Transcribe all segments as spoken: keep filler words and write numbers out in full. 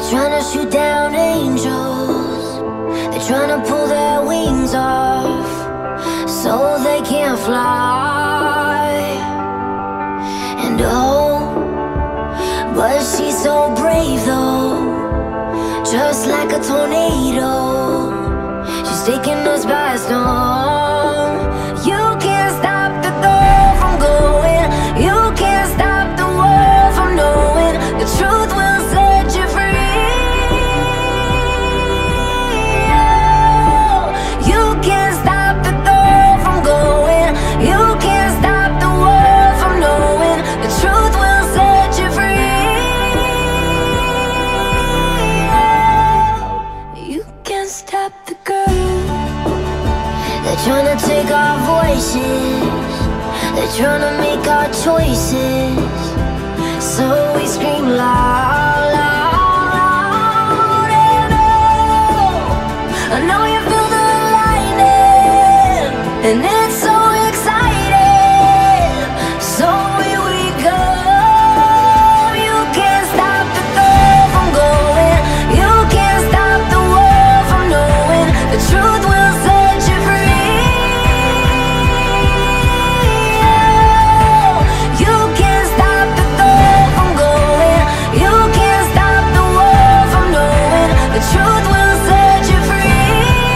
trying to shoot down angels. They're trying to pull their wings off so they can't fly. And oh, but she's so brave though, just like a tornado. She's taking us by storm. You can't stop the girl from going. You can't stop the world from knowing. The truth will set you free. Oh, you can't stop the girl from going. You can't stop the world from knowing. The truth will set you free. Oh, you can't stop the girl. They're trying to take our voices. They're trying to make our choices. So we scream loud, loud, loud. And oh, I know you feel the lightning, and it's so exciting. So here we go. You can't stop the girl from going. You can't stop the world from knowing. The truth will set you free. Oh, you can't stop the girl from going. You can't stop the world from knowing. The truth will set you free.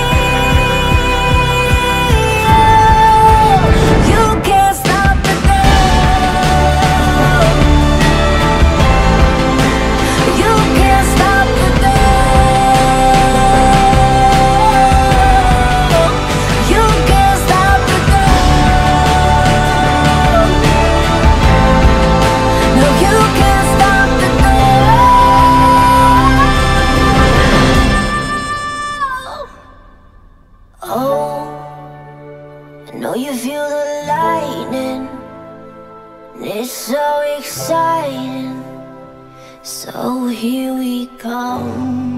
Oh, you can't stop the girl. You can't stop the girl. You can't stop the girl. No, you can't stop the girl. Oh, I know you feel the lightning, and it's so exciting. So here we come.